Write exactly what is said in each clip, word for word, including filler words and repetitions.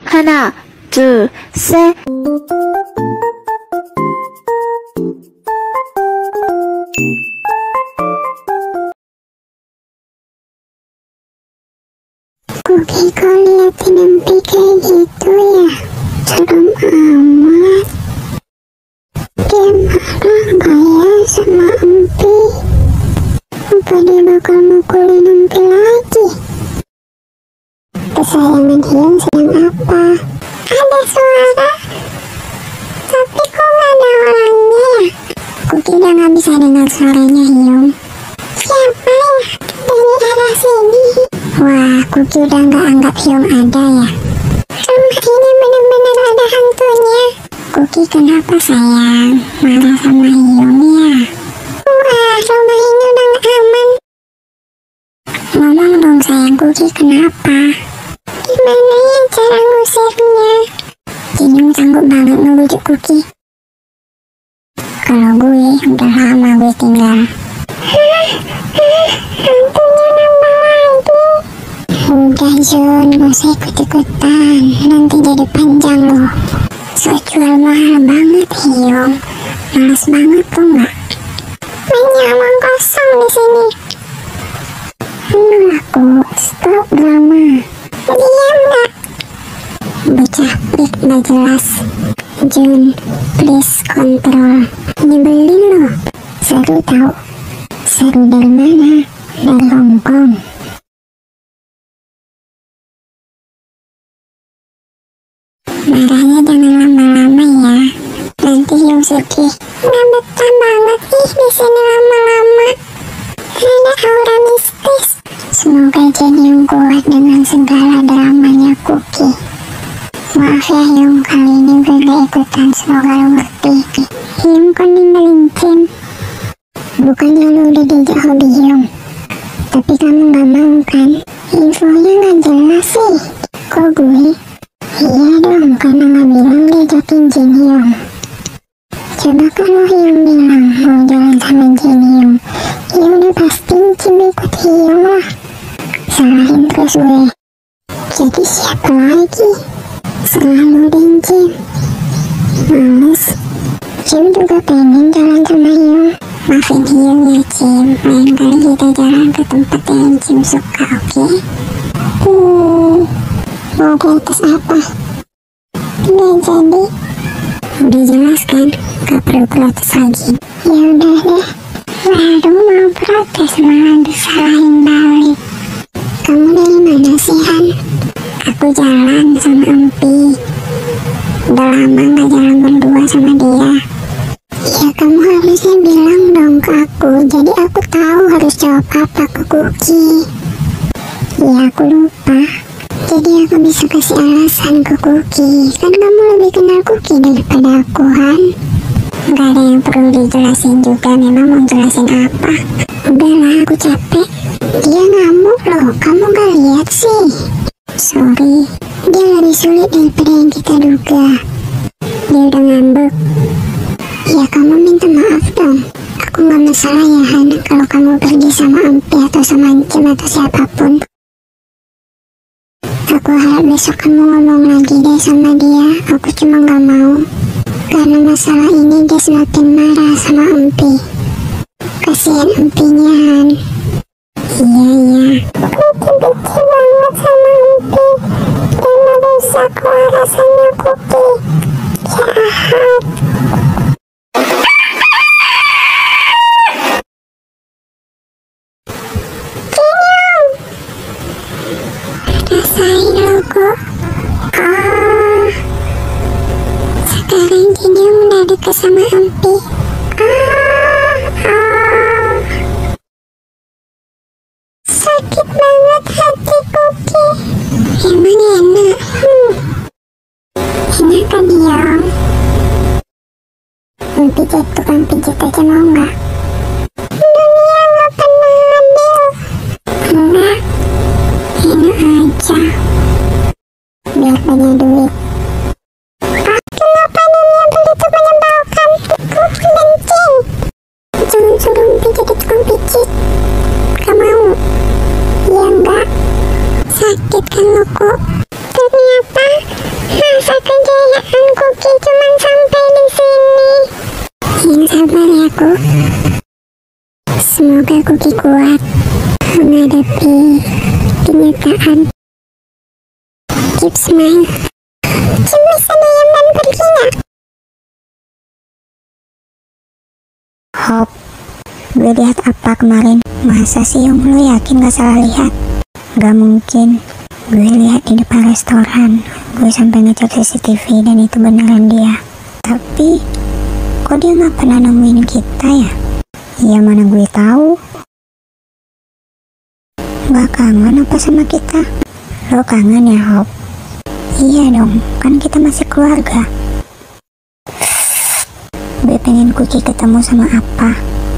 하나, 둘, 셋. Kuki kau liatin Empi kayak gitu ya? Serem amat. Dia marah gak ya sama Empi? Apa dia bakal mukulin Empi lagi? Kesayangan Hyung sedang apa? Ada suara, tapi kok gak ada orangnya ya? Kuki udah gak bisa dengar suaranya Hyung. Siapa ya? Dari arah sini. Wah, Kuki udah gak anggap Hyung ada ya? Rumah ini bener-bener ada hantunya. Kuki kenapa sayang? Marah sama Hyung ya? Wah, rumah ini udah gak aman. Ngomong dong sayang, Kuki kenapa? Gimana ya cara ngusirnya? Hyung sanggup banget ngebujuk Kuki. Kalau gue udah lama gue tinggal. Hantunya nambah lagi. Udah Jun, gak usah ikut-ikutan, nanti jadi panjang loh. So jual mahal banget Hyung, males banget tuh gak? Banyak uang kosong di sini. Aduh aku, stop drama. Diam gak? Bocah pik gak jelas. Jun, please kontrol. Nyebelin loh. Seru tau. Seru dari mana? Dari Hongkong. Marahnya jangan lama-lama ya, nanti Hyung sedih. Nggak betah banget ih di sini lama-lama. Ada aura mistis. Semoga Jin Hyung kuat dengan segala dramanya Kuki. Maaf ya Hyung, kali ini gue gak ikutan, semoga lo ngerti. Hyung kok ninggalin Jin? Bukannya lo udah diajak hobi Hyung, tapi kamu gak mau kan? Infonya gak jelas sih. Kok gue? Iya dong, karena gak bilang diajakin Jin Hyung. Coba kalau Hyung bilang mau jalan sama Jin Hyung, ya udah pasti Jin ikut Hyung lah. Salahin terus gue. Jadi siapa lagi? Selalu dan Jin. Males. Jin juga pengen jalan sama Hyung. Maafin Hyung ya Jin, lain kali kita jalan ke tempat yang Jin suka, oke? Okay? Hmm. Mau ke atas apa? Nggak jadi. Udah jelas kan? Gak perlu protes lagi. Ya udah deh. Baru mau protes malah disalahin balik. Kamu dari mana sih Han? Aku jalan sama Empi. Udah lama gak jalan berdua sama dia. Ya kamu harusnya bilang dong ke aku, jadi aku tahu harus jawab apa ke Kuki. Ya aku lupa. Jadi aku bisa kasih alasan ke Kuki. Kan kamu lebih kenal Kuki daripada aku Han. Gak ada yang perlu dijelasin juga, memang mau jelasin apa. Udahlah aku capek. Dia ngamuk loh, kamu gak lihat sih? Sorry, dia lebih sulit daripada yang kita duga. Dia udah ngambek. Ya kamu minta maaf dong. Aku gak masalah ya Han, kalau kamu pergi sama Empi atau sama Jim atau siapapun. Aku harap besok kamu ngomong lagi deh sama dia. Aku cuma gak mau, karena masalah ini dia semakin marah sama Empi. Kasihan Empinya Han. Iya iya, Kuki benci banget sama Empi. Dia merusak kewarasannya Kuki. Jahat. Rasain logo. Oh, sekarang Jin udah deket sama Empi. Oh, oh. Sakit banget hati Kuki. Emang enak? Hmm. Enak kan diam? Empi jadi tukang pijit aja mau gak? Dunia gak pernah adil. Enggak. Enak aja, biar banyak duit. Ah, kenapa dunia begitu menyebalkan? Kuki dan Jin. Jangan suruh Empi jadi tukang pijit. Gak mau? Ya enggak. Sakit kan lo kok? Ternyata Semoga Cookie kuat menghadapi kenyataan. Keep smile. Kim bisa diam dan pergi nggak? Hop, gue lihat apa kemarin? Masa sih yang lu yakin gak salah lihat? Gak mungkin. Gue lihat di depan restoran. Gue sampai ngecek C C T V dan itu beneran dia. Tapi kok dia gak pernah nemuin kita ya? Ya mana gue tahu. Gak kangen apa sama kita? Lo kangen ya, Hop? Iya dong, kan kita masih keluarga. Gue pengen Cookie ketemu sama apa?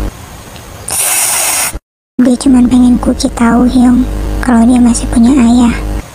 Gue cuman pengen Cookie tahu Hyung kalau dia masih punya ayah.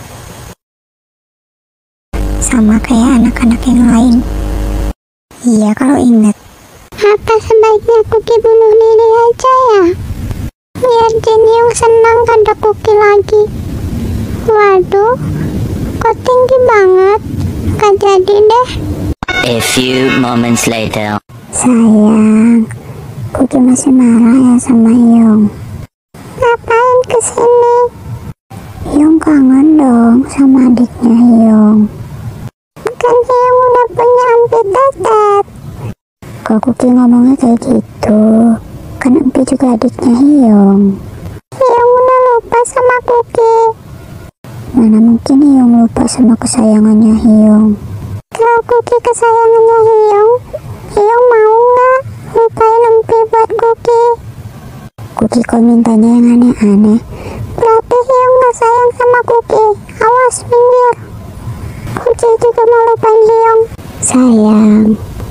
Sama kayak anak-anak yang lain. Iya kalau inget. Apa sebaiknya Cookie bunuh diri aja ya? Biar Jin Hyung senang ada Cookie lagi. Waduh, kok tinggi banget. Gak jadi deh. A few moments later. Sayang, Cookie masih marah ya sama Hyung. Ngapain kesini? Hyung kangen dong sama adiknya Hyung. Kan Hyung udah punya Empi Tetet. Kok Cookie ngomongnya kayak gitu? Kan Empi juga adiknya Hyung. Hyung udah lupa sama Cookie. Mana mungkin Hyung lupa sama kesayangannya Hyung. Kalau Cookie kesayangannya Hyung, Hyung mau nggak lupain Empi buat Cookie? Cookie kok mintanya yang aneh-aneh. Berarti Hyung nggak sayang sama Cookie. Awas minggir. Cookie juga mau lupain Hyung. Sayang,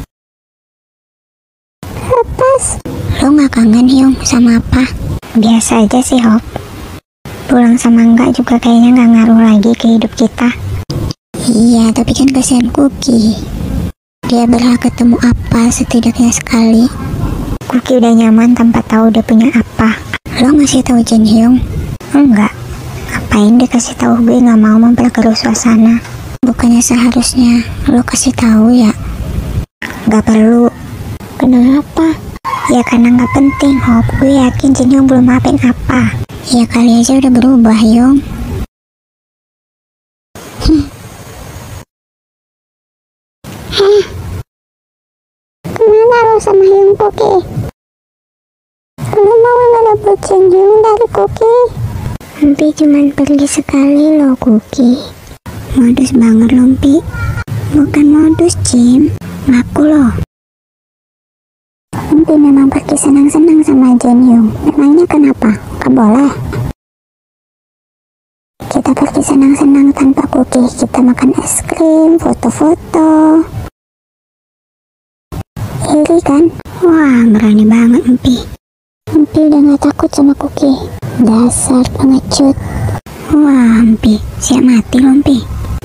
Lepas. lo gak kangen Hyung sama apa? Biasa aja sih, Hop. Pulang sama enggak juga kayaknya gak ngaruh lagi ke hidup kita. Iya, tapi kan kasihan Cookie. Dia berhak ketemu apa setidaknya sekali. Cookie udah nyaman tanpa tahu dia punya apa. Lo ngasih tahu Jin Hyung? Enggak. Ngapain dia kasih tahu? Gue nggak mau memperkeruh suasana. Bukannya seharusnya lo kasih tahu ya? Gak perlu. Kenapa? Ya karena nggak penting, Hop. Gue yakin Jin Hyung belum maafin apa. Ya kali aja udah berubah, Hyung. Hmm. Heh. Kemana lo sama Hyung Cookie? Lo mau ngerebut Jin Hyung dari Cookie? Empi cuman pergi sekali loh, Cookie. Modus banget loh, Empi. Bukan modus, Jim. Ngaku loh. Empi memang pergi senang-senang sama Jin Hyung. Memangnya kenapa? Gak boleh. Kita pergi senang-senang tanpa Cookie. Kita makan es krim, foto-foto. Iri kan? Wah, berani banget Empi. Empi udah gak takut sama Cookie. Dasar pengecut. Wah, Empi, siap mati loh, Empi.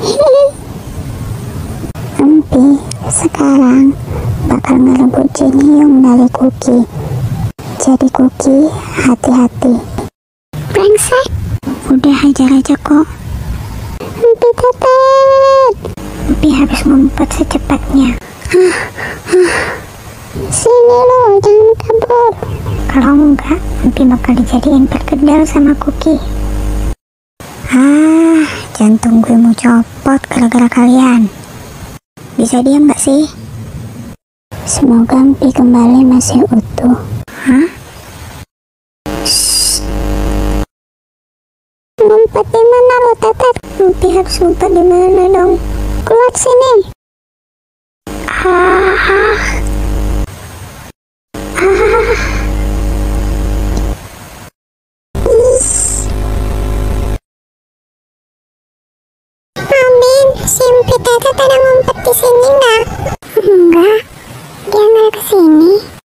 Empi sekarang bakal ngerebut Jin Hyung dari Cookie. Jadi Cookie, hati-hati. Brengsek. Udah hajar aja kok. Empi Tetet. Empi harus ngumpet secepatnya. Sini lo, jangan kabur. Kalau enggak, Empi bakal dijadiin perkedel sama Cookie. Ah, jantung gue mau copot gara-gara kalian. Bisa diam gak sih? Semoga Empi kembali masih utuh. Hah? Shh. Ngumpet di mana lo, Tetet? Empi harus ngumpet di mana dong? Keluar sini. Ah. Ah. Amin, si Empi Tetet ada ngumpet di sini nggak? Enggak, Dia nggak kesini.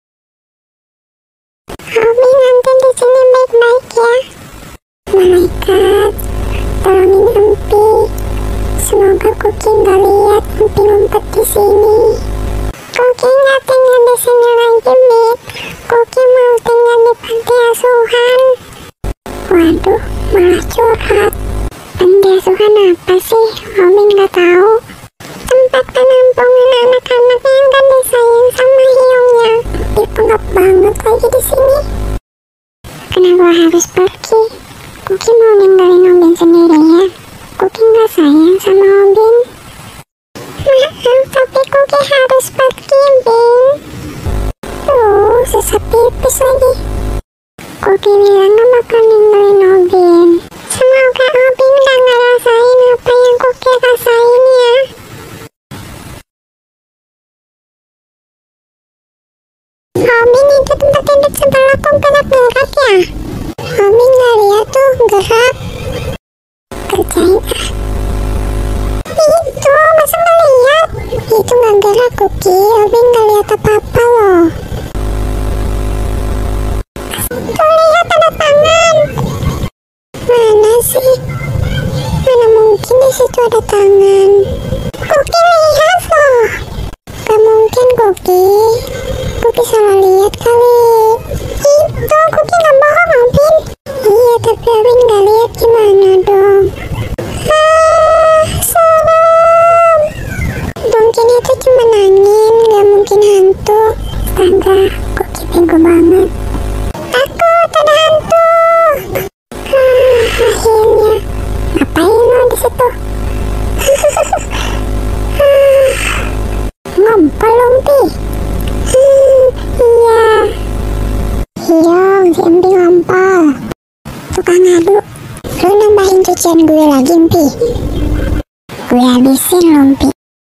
Amin, nanti di sini baik-baik ya. Malaikat, tolongin Empi. Semoga Cookie nggak lihat Empi ngumpet di sini. Cookie nggak tinggal di sini lagi, Bit. Cookie mau tinggal di panti asuhan. Waduh, malah curhat. Panti asuhan apa sih? Robin nggak tahu. Tempat penampungan anak-anak yang gak disayang sama Hyungnya. Empi pengap banget lagi di sini. sebelah kok gerak-gerak ya? Hobi nggak lihat tuh gerak. Kerjain ah. Itu masa nggak lihat? Itu nggak gerak Kuki. Hobi nggak lihat apa-apa loh. Tuh lihat ada tangan. Mana sih? Mana mungkin di situ ada tangan? Kuki lihat loh. Gak mungkin Kuki. Kuki salah lihat kali. Itu Kuki gak bohong Obin. Iya tapi Obin gak lihat, gimana dong? Ah, serem. Mungkin itu cuma angin, gak mungkin hantu. Astaga, Kuki bego banget. Takut ada hantu. Ah, akhirnya. Ngapain lo di situ? Ngompol Lumpi. Hmm, iya. Hiong, si Empi ngompol. Tukang ngadu. Lu nambahin cucian gue lagi, Empi. Gue habisin, Lumpi.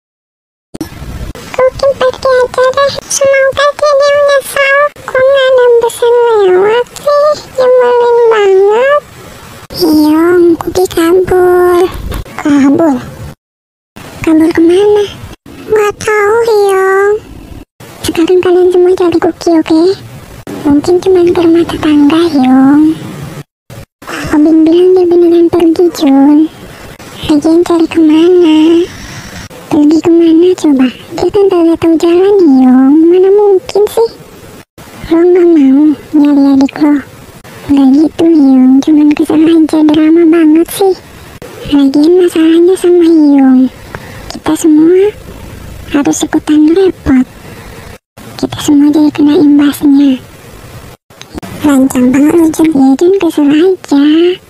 Kuki pergi aja deh. Semoga jadi menyesal. Kok gak ada pesan lewat sih? Nyebelin banget. Hiong, Kuki kabur. Kabur? Kabur kemana? Gak tahu Hiong. Sekarang kalian semua cari Kuki, oke? Okay? Mungkin cuma ke rumah tetangga Hiong. Obin bilang dia beneran pergi Jun. Lagian cari kemana? Pergi kemana coba? Dia kan gak tahu jalan Hiong. Mana mungkin sih? Lo gak mau nyari adik lo? Gak gitu Hiong, cuman kesel aja, drama banget sih. Lagian masalahnya sama Hiong. Kita semua harus ikutan repot. Kita semua jadi kena imbasnya. Lancang banget lo Jun. Ya Jun kesel aja.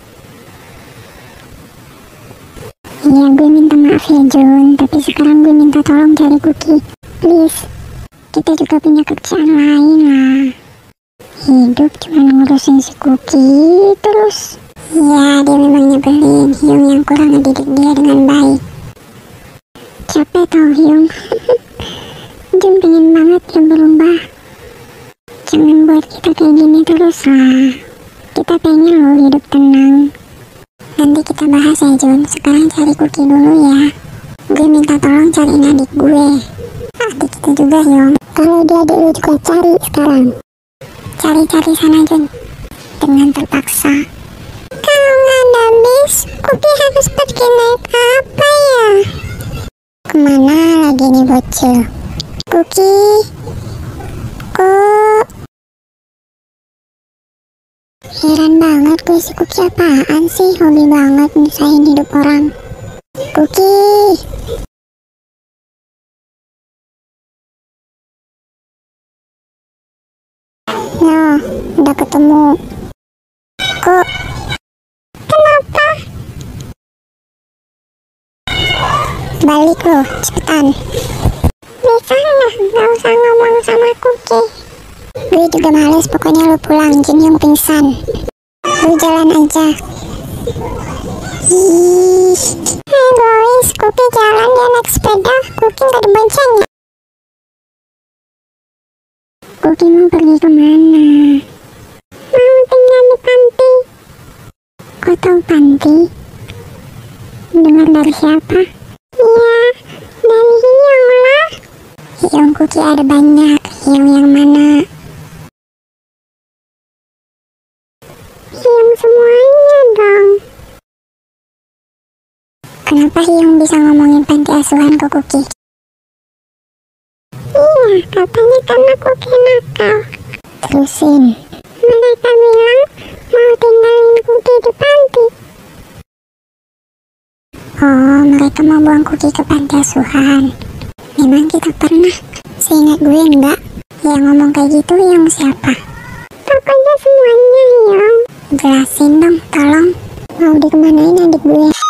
Iya gue minta maaf ya Jun, tapi sekarang gue minta tolong cari Kuki. Please. Kita juga punya kerjaan lain lah. Hidup cuma ngurusin si Kuki terus. Ya dia memang nyebelin. Hiong yang kurang ngedidik dia dengan baik. Capek tau Hiong. Jun pengen banget dia berubah. Jangan buat kita kayak gini terus lah. Kita pengen loh hidup tenang. Nanti kita bahas ya Jun. Sekarang cari Kuki dulu ya. Gue minta tolong cariin adik gue. Adik kita juga Hiong. Kalau dia adik lu juga cari sekarang. Cari-cari sana Jun. Dengan terpaksa. Kalau nggak ada bis, Kuki harus pergi naik apa ya? Kemana lagi nih bocil? Kuki, kok heran banget gue si Kuki apaan sih? Hobi banget nyusahin hidup orang. Kuki, nah udah ketemu. Kok kenapa? Balik lo, cepetan. Bisa nggak? Gak usah ngomong sama Kuki. Gue juga males, pokoknya lo pulang. Jin yang pingsan. Lo jalan aja. Ih, egois. Kuki jalan, dia naik sepeda. Kuki gak diboncengnya. Kuki mau pergi kemana? Mau tinggal di panti. Kok tau panti? Dengar dari siapa? Iya, dari Hiong lah. Hiong Kuki ada banyak. Hiong yang mana? Hiong semuanya dong. Kenapa Hiong bisa ngomongin panti asuhan ke Kuki? Iya, katanya karena Kuki nakal. Terusin. Mereka bilang mau tinggalin Kuki di panti. Oh, mereka mau buang Kuki ke panti asuhan. Memang kita pernah. Seingat gue enggak. Yang ngomong kayak gitu yang siapa? Pokoknya semuanya Hiong. Jelasin dong, tolong. Mau dikemanain adik gue?